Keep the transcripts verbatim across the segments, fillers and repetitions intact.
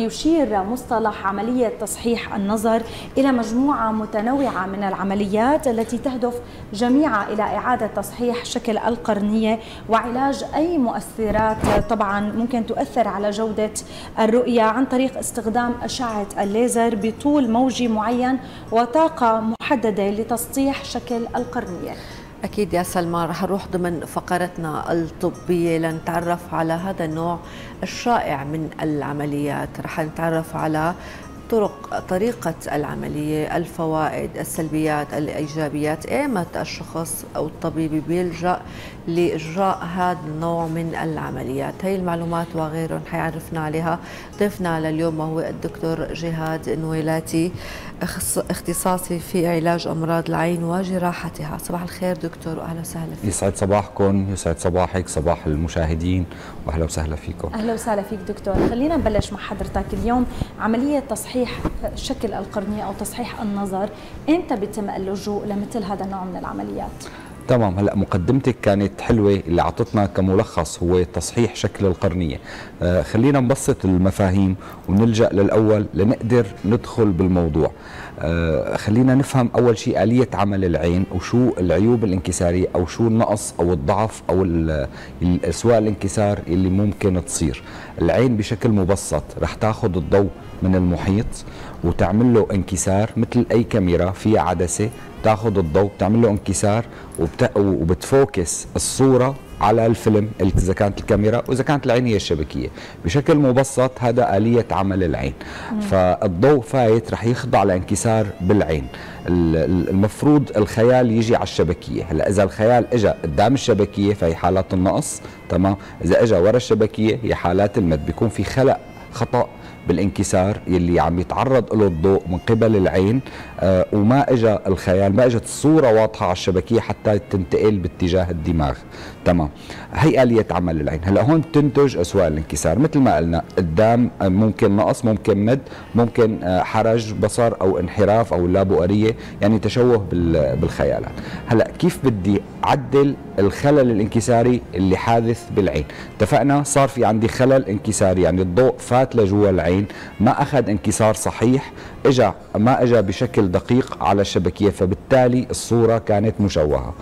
يشير مصطلح عملية تصحيح النظر إلى مجموعة متنوعة من العمليات التي تهدف جميعها إلى إعادة تصحيح شكل القرنية وعلاج أي مؤثرات طبعا ممكن تؤثر على جودة الرؤية عن طريق استخدام أشعة الليزر بطول موجي معين وطاقة محددة لتسطيح شكل القرنية. أكيد يا سلمى، رح نروح ضمن فقرتنا الطبية لنتعرف على هذا النوع الشائع من العمليات. رح نتعرف على طرق طريقة العملية، الفوائد، السلبيات، الإيجابيات، إيمتى الشخص أو الطبيب بيلجأ لإجراء هذا النوع من العمليات. هي المعلومات وغيرهم حيعرفنا عليها ضيفنا لليوم وهو الدكتور جهاد نويلاتي، اختصاصي في علاج أمراض العين وجراحتها. صباح الخير دكتور وأهلا وسهلا فيك. يسعد صباحكم، يسعد صباحك، صباح المشاهدين، وأهلا وسهلا فيكم. أهلا وسهلا فيك دكتور. خلينا نبلش مع حضرتك اليوم. عملية تصحيح شكل القرنية أو تصحيح النظر، إمتى بيتم اللجوء لمثل هذا النوع من العمليات؟ تمام. هلا مقدمتك كانت حلوه، اللي اعطتنا كملخص هو تصحيح شكل القرنيه. آه خلينا نبسط المفاهيم ونلجا للاول لنقدر ندخل بالموضوع. آه خلينا نفهم اول شيء آلية عمل العين وشو العيوب الانكساريه او شو النقص او الضعف او سواء الانكسار اللي ممكن تصير. العين بشكل مبسط رح تاخذ الضوء من المحيط وتعمل له انكسار مثل اي كاميرا فيها عدسه، تاخذ الضوء بتعمل له انكسار وبت... وبتفوكس الصوره على الفيلم اذا كانت الكاميرا، واذا كانت العين هي الشبكيه. بشكل مبسط هذا آلية عمل العين. مم. فالضوء فايت رح يخضع لانكسار بالعين. المفروض الخيال يجي على الشبكيه. هلا اذا الخيال اجى قدام الشبكيه فهي حالات النقص، تمام. اذا اجى ورا الشبكيه هي حالات المد، بيكون في خلق خطأ بالانكسار يلي عم يتعرض له الضوء من قبل العين، آه وما اجى الخيال، ما اجت الصوره واضحه على الشبكيه حتى تنتقل باتجاه الدماغ، تمام. هي آلية عمل العين. هلا هون بتنتج اسواق الانكسار مثل ما قلنا، قدام ممكن نقص، ممكن مد، ممكن آه حرج بصر او انحراف او لا بؤريه، يعني تشوه بالخيالات. هلا كيف بدي اعدل الخلل الانكساري اللي حادث بالعين؟ اتفقنا صار في عندي خلل انكساري، يعني الضوء فات لجوا العين، ما اخذ انكسار صحيح، اجى ما اجى بشكل دقيق على الشبكيه، فبالتالي الصوره كانت مشوهه.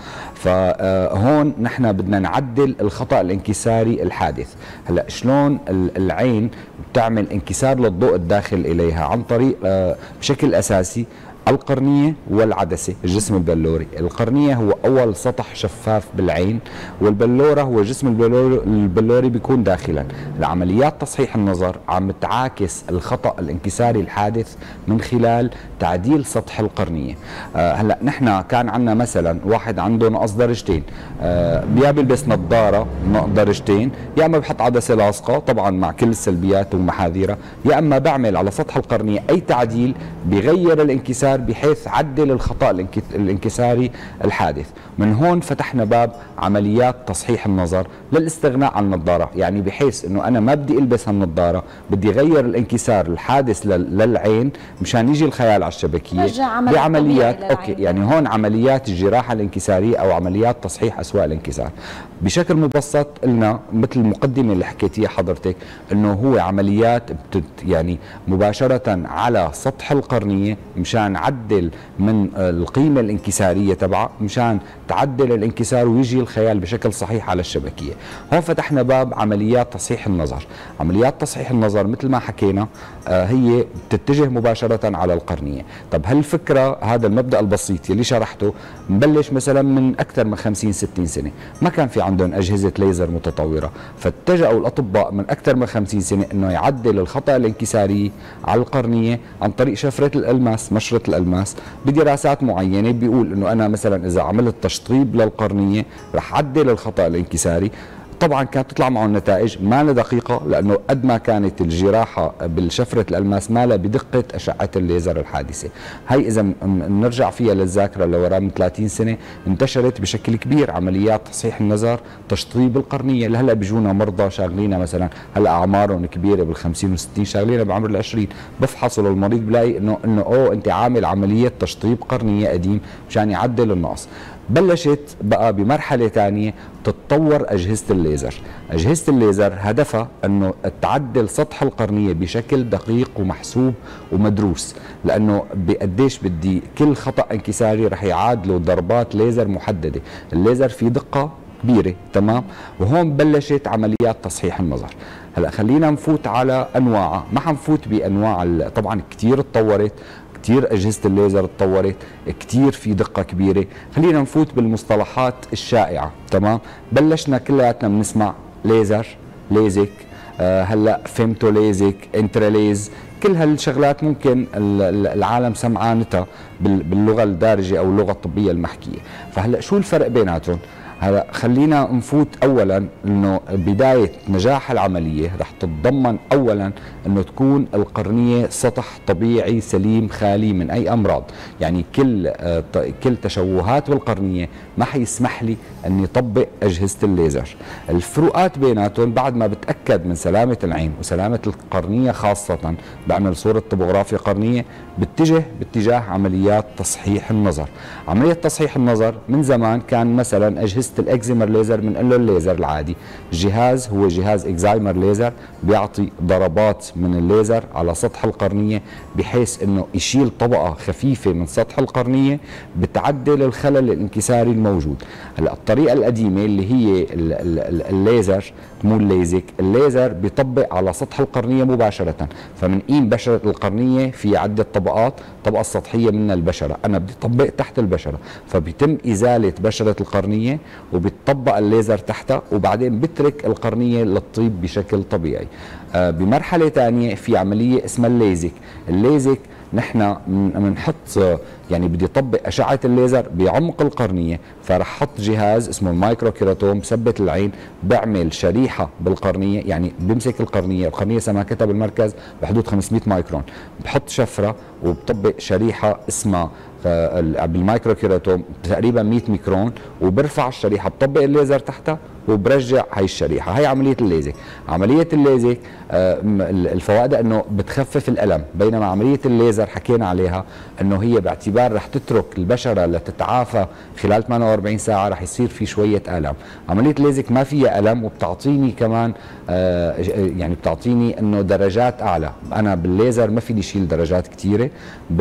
فهون نحن بدنا نعدل الخطا الانكساري الحادث. هلا شلون العين بتعمل انكسار للضوء الداخل اليها؟ عن طريق بشكل اساسي القرنية والعدسة، الجسم البلوري. القرنية هو أول سطح شفاف بالعين، والبلورة هو الجسم البلوري بيكون داخلا. العمليات تصحيح النظر عم تعاكس الخطأ الانكساري الحادث من خلال تعديل سطح القرنية. آه هلا نحن كان عندنا مثلا واحد عنده نقص درجتين، آه يا بيلبس نظارة درجتين، يا اما بحط عدسة لاصقة طبعا مع كل السلبيات ومحاذيرها، يا اما بعمل على سطح القرنية أي تعديل بيغير الانكسار بحيث عدل الخطأ الانكساري الحادث. من هون فتحنا باب عمليات تصحيح النظر للاستغناء عن النظارة، يعني بحيث انه انا ما بدي البس هالنظارة، بدي غير الانكسار الحادث للعين مشان يجي الخيال على الشبكية بعمليات اوكي. يعني هون عمليات الجراحة الانكسارية او عمليات تصحيح اسواق الانكسار. بشكل مبسط قلنا مثل المقدمة اللي حكيتيها حضرتك انه هو عمليات بتت يعني مباشرة على سطح القرنية مشان عدل من القيمة الانكسارية تبعها، مشان تعدل الانكسار ويجي الخيال بشكل صحيح على الشبكية. هون فتحنا باب عمليات تصحيح النظر. عمليات تصحيح النظر مثل ما حكينا آه هي بتتجه مباشرة على القرنية. طب هالفكرة، هذا المبدأ البسيط اللي شرحته مبلش مثلا من أكثر من خمسين ستين سنة، ما كان في عندهم أجهزة ليزر متطورة، فاتجهوا الأطباء من أكثر من خمسين سنة إنه يعدل الخطأ الانكساري على القرنية عن طريق شفرة الألماس، مشرط الألماس، بدراسات معينة بيقول إنه أنا مثلا إذا عملت تشطيب للقرنية رح عدل الخطأ الانكساري. طبعا كانت تطلع معه النتائج ما لها دقيقه، لانه قد ما كانت الجراحه بالشفره الالماس ما لها بدقه اشعه الليزر الحادثه. هي اذا نرجع فيها للذاكره لورا من ثلاثين سنه انتشرت بشكل كبير عمليات تصحيح النظر، تشطيب القرنيه. لهلا بيجونا مرضى شاغلين مثلا هلا اعمارهم كبيره بالخمسين والستين، شاغلين بعمر العشرين، بفحصوا للمريض بلاقي انه انه اوه انت عامل عمليه تشطيب قرنيه قديم مشان يعدل النقص. بلشت بقى بمرحله ثانيه تتطور اجهزه الليزر. اجهزه الليزر هدفها انه تعدل سطح القرنيه بشكل دقيق ومحسوب ومدروس، لانه بقديش بدي كل خطا انكساري رح يعادله ضربات ليزر محدده. الليزر في دقه كبيره، تمام؟ وهون بلشت عمليات تصحيح النظر. هلا خلينا نفوت على انواعها، ما حنفوت بانواع، طبعا كثير تطورت، كثير اجهزه الليزر تطورت، كثير في دقه كبيره. خلينا نفوت بالمصطلحات الشائعه، تمام؟ بلشنا كلياتنا بنسمع ليزر، ليزك، آه هلا فيمتو ليزك، انتراليز، كل هالشغلات ممكن العالم سمعانتها باللغه الدارجه او اللغه الطبيه المحكيه. فهلا شو الفرق بيناتهم؟ هلا خلينا نفوت اولا انه بدايه نجاح العمليه رح تتضمن اولا انه تكون القرنيه سطح طبيعي سليم خالي من اي امراض، يعني كل كل تشوهات بالقرنيه ما حيسمح لي اني اطبق اجهزه الليزر. الفروقات بيناتهم بعد ما بتاكد من سلامه العين وسلامه القرنيه خاصه، بعمل صوره طبوغرافيا قرنيه، بتجه باتجاه عمليات تصحيح النظر. عمليه تصحيح النظر من زمان كان مثلا اجهزه الاكزيمر ليزر بنقول له الليزر العادي، الجهاز هو جهاز اكزايمر ليزر بيعطي ضربات من الليزر على سطح القرنيه بحيث انه يشيل طبقه خفيفه من سطح القرنيه بتعدل الخلل الانكساري الموجود. هلا الطريقه القديمه اللي هي الليزر مو الليزك، الليزر بيطبق على سطح القرنيه مباشره، فمنقيم بشره القرنيه في عده طبقات، الطبقه السطحيه من البشره، انا بدي اطبق تحت البشره، فبيتم ازاله بشره القرنيه وبيتطبق الليزر تحتها، وبعدين بترك القرنيه للطيب بشكل طبيعي. آه بمرحله ثانيه في عمليه اسمها الليزك. الليزك نحن بنحط، يعني بدي اطبق اشعه الليزر بعمق القرنيه، فرح احط جهاز اسمه المايكرو كيراتوم بثبت العين، بعمل شريحه بالقرنيه، يعني بمسك القرنيه، القرنيه سماكتها بالمركز بحدود خمسمئة مايكرون، بحط شفره وبطبق شريحه اسمها بالمايكرو كيراتوم تقريبا مئة ميكرون، وبرفع الشريحه بطبق الليزر تحتها وبرجع هاي الشريحه. هاي عمليه الليزك. عمليه الليزك الفوائد انه بتخفف الالم، بينما عمليه الليزر حكينا عليها انه هي باعتبار رح تترك البشره لتتعافى خلال ثمانية وأربعين ساعه رح يصير في شويه الم. عمليه الليزك ما فيها الم وبتعطيني كمان يعني بتعطيني انه درجات اعلى. انا بالليزر ما فيني شيل درجات كثيره،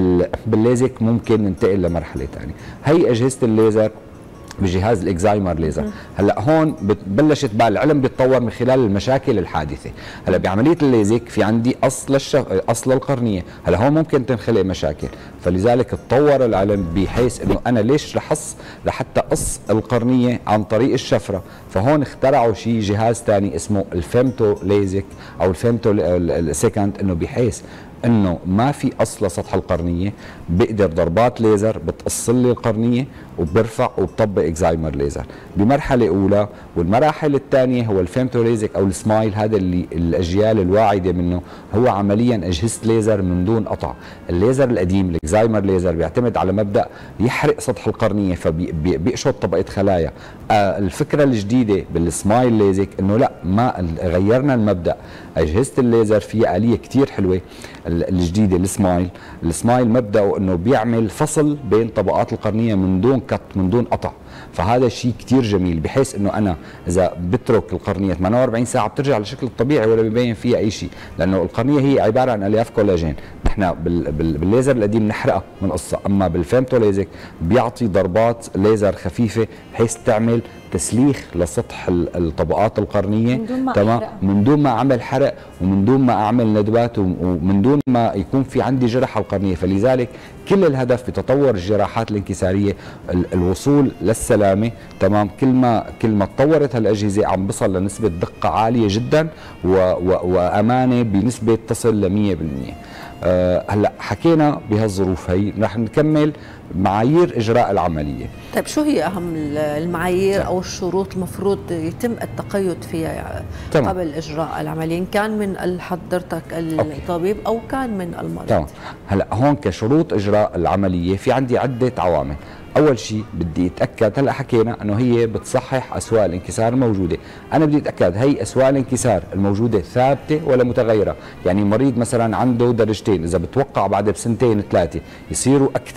بالليزك ممكن ننتقل لمرحله ثانيه. هي اجهزه الليزر بجهاز الاكزايمر ليزر. هلا هون بلشت بقى العلم بيتطور من خلال المشاكل الحادثه. هلا بعمليه الليزك في عندي اصل الشف... اصل القرنيه، هلا هون ممكن تنخلق مشاكل، فلذلك تطور العلم بحيث انه انا ليش رح اقص لحتى اقص القرنيه عن طريق الشفره، فهون اخترعوا شيء جهاز ثاني اسمه الفيمتو ليزك او الفيمتو سكند، انه بحيث انه ما في اصل سطح القرنيه، بقدر ضربات ليزر بتقص لي القرنيه وبرفع وبطبق اكزايمر ليزر بمرحله اولى. والمراحل الثانيه هو الفيمتو ليزك او السمايل، هذا اللي الاجيال الواعده منه، هو عمليا اجهزه ليزر من دون قطع. الليزر القديم الاكزايمر ليزر بيعتمد على مبدا يحرق سطح القرنيه فبيقشط طبقه خلايا. آه الفكره الجديده بالسمايل ليزك انه لا، ما غيرنا المبدا، اجهزه الليزر فيها اليه كثير حلوه الجديده السمايل. السمايل مبدأه انه بيعمل فصل بين طبقات القرنيه من دون كت، من دون قطع، فهذا شيء كثير جميل بحيث انه انا اذا بترك القرنيه ثمانية وأربعين ساعه بترجع لشكل الطبيعي ولا بيبين فيها اي شيء، لانه القرنيه هي عباره عن الياف كولاجين. نحن بالليزر القديم نحرقها من قصه، اما بالفيمتو ليزك بيعطي ضربات ليزر خفيفه بحيث تعمل تسليخ لسطح الطبقات القرنيه من دون ما تمام، من دون ما اعمل حرق ومن دون ما اعمل ندبات ومن دون ما يكون في عندي جرح على القرنيه. فلذلك كل الهدف بتطور الجراحات الانكساريه الوصول للسلامه تمام. كل ما كل ما تطورت هالاجهزه عم بصل لنسبه دقه عاليه جدا و و وامانه بنسبه تصل ل مئة بالمئة. أه هلا حكينا بهالظروف هي، رح نكمل معايير اجراء العمليه. طيب شو هي اهم المعايير او الشروط المفروض يتم التقيد فيها تمام. قبل اجراء العمليه، ان كان من حضرتك الطبيب او كان من المريض؟ تمام. هلا هون كشروط اجراء العمليه في عندي عده عوامل. اول شيء بدي اتاكد، هلا حكينا انه هي بتصحح اسواق الانكسار الموجوده، انا بدي اتاكد هي اسواق الانكسار الموجوده ثابته ولا متغيره. يعني مريض مثلا عنده درجتين، اذا بتوقع بعد بسنتين ثلاثه يصيروا اكثر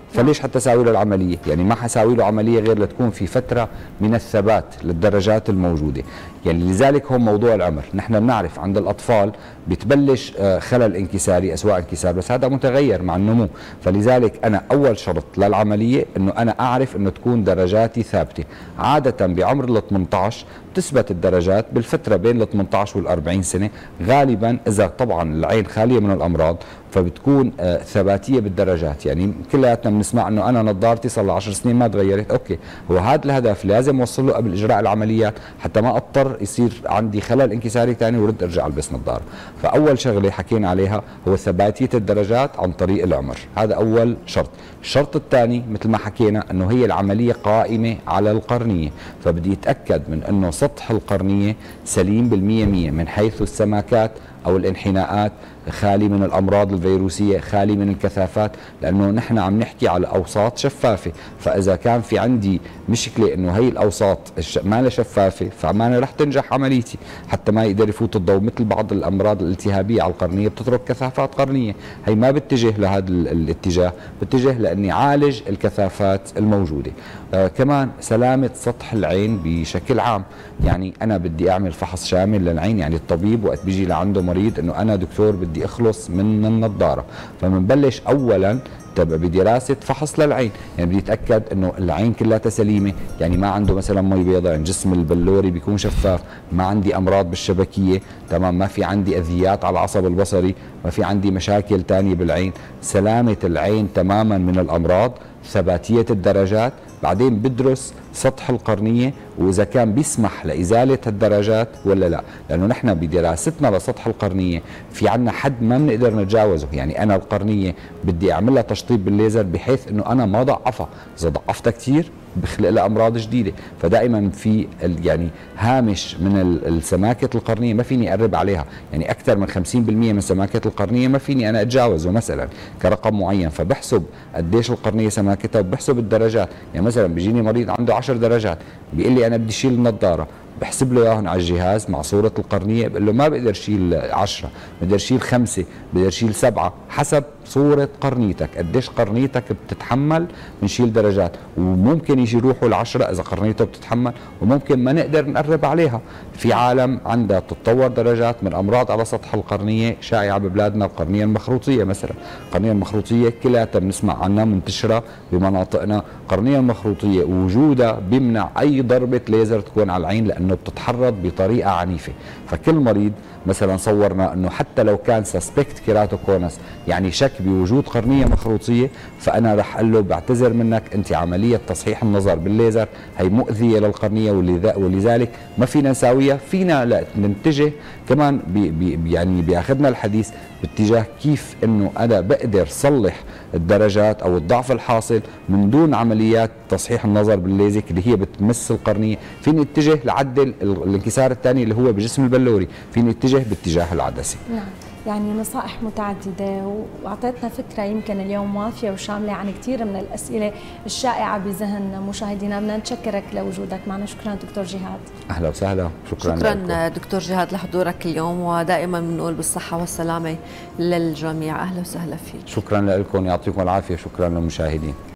فليش حتى اساوي له العمليه؟ يعني ما حساوي له عمليه غير لتكون في فتره من الثبات للدرجات الموجوده. يعني لذلك هو موضوع العمر، نحن بنعرف عند الاطفال بتبلش خلل انكساري، اسواء انكسار، بس هذا متغير مع النمو. فلذلك انا اول شرط للعمليه انه انا اعرف انه تكون درجاتي ثابته. عاده بعمر ال ثمانية عشر تثبت الدرجات بالفتره بين ال ثمانية عشر وال أربعين سنه، غالبا اذا طبعا العين خاليه من الامراض فبتكون آه ثباتيه بالدرجات. يعني كلياتنا بنسمع انه انا نظارتي صار لها عشر سنين ما تغيرت، اوكي، هو هذا الهدف لازم اوصل له قبل اجراء العمليات حتى ما اضطر يصير عندي خلل انكساري ثاني ورد ارجع البس نظاره. فاول شغله حكينا عليها هو ثباتيه الدرجات عن طريق العمر، هذا اول شرط. الشرط الثاني مثل ما حكينا انه هي العمليه قائمه على القرنيه، فبدي اتاكد من انه سطح القرنيه سليم بالمية مية من حيث السماكات او الانحناءات، خالي من الامراض الفيروسيه، خالي من الكثافات، لانه نحن عم نحكي على اوساط شفافه. فاذا كان في عندي مشكله انه هي الاوساط ما لها شفافه فما رح تنجح عمليتي، حتى ما يقدر يفوت الضوء. مثل بعض الامراض الالتهابيه على القرنيه بتترك كثافات قرنيه، هي ما بتجه لهذا الاتجاه، بتجه لاني عالج الكثافات الموجوده. آه كمان سلامه سطح العين بشكل عام، يعني انا بدي اعمل فحص شامل للعين. يعني الطبيب وقت بيجي لعنده مريض انه انا دكتور بدي اخلص من النظاره، فبنبلش اولا بدراسه فحص للعين. يعني بدي اتاكد انه العين كلها سليمه، يعني ما عنده مثلا مي بيضاء، يعني جسم البلوري بيكون شفاف، ما عندي امراض بالشبكيه، تمام، ما في عندي اذيات على العصب البصري، ما في عندي مشاكل ثانيه بالعين، سلامه العين تماما من الامراض، ثباتيه الدرجات. بعدين بدرس سطح القرنيه واذا كان بيسمح لازاله الدرجات ولا لا، لانه نحن بدراستنا لسطح القرنيه في عندنا حد ما بنقدر نتجاوزه. يعني انا القرنيه بدي اعملها تشطيب بالليزر بحيث انه انا ما ضعفها، اذا ضعفتها كثير بخلق لها امراض جديده. فدائما في يعني هامش من السماكه القرنيه ما فيني اقرب عليها، يعني اكثر من خمسين بالمية من سماكه القرنيه ما فيني انا اتجاوزه مثلا كرقم معين. فبحسب قديش القرنيه سماكتها وبحسب الدرجات. يعني مثلا بيجيني مريض عنده عشر درجات بيقول لي انا بدي اشيل النظاره، بحسب له اياهم على الجهاز مع صوره القرنيه، بقول له ما بقدر شيل عشرة، بقدر شيل خمسة، بقدر شيل سبعة، حسب صوره قرنيتك، قديش قرنيتك بتتحمل بنشيل درجات. وممكن يجي يروحوا العشرة اذا قرنيته بتتحمل، وممكن ما نقدر نقرب عليها. في عالم عندها تتطور درجات من امراض على سطح القرنيه شائعه ببلادنا، القرنيه المخروطيه مثلا. القرنيه المخروطيه كلياتها بنسمع عنها منتشره بمناطقنا. القرنيه المخروطيه وجودها بيمنع اي ضربه ليزر تكون على العين لانه بتتحرض بطريقه عنيفه. فكل مريض مثلا صورنا انه حتى لو كان سسبكت كيراتوكونس، يعني شك بوجود قرنيه مخروطيه، فانا رح اقول له بعتذر منك، انت عمليه تصحيح النظر بالليزر هي مؤذيه للقرنيه ولذلك ما فينا نساويها. فينا لا نتجه كمان بي بي يعني بياخذنا الحديث باتجاه كيف انه انا بقدر صلح الدرجات او الضعف الحاصل من دون عمليات تصحيح النظر بالليزك اللي هي بتمس القرنيه. فيني اتجه لعدل الانكسار الثاني اللي هو بجسم البلوري، فيني اتجه باتجاه العدسي. نعم، يعني نصائح متعدده واعطيتنا فكره يمكن اليوم وافيه وشامله عن كثير من الاسئله الشائعه بذهن مشاهدينا. بدنا نتشكرك لوجودك معنا، شكرا دكتور جهاد. اهلا وسهلا، شكرا شكرا لكم. دكتور جهاد لحضورك اليوم، ودائما بنقول بالصحه والسلامه للجميع. اهلا وسهلا فيك. شكرا لكم، يعطيكم العافيه، شكرا للمشاهدين.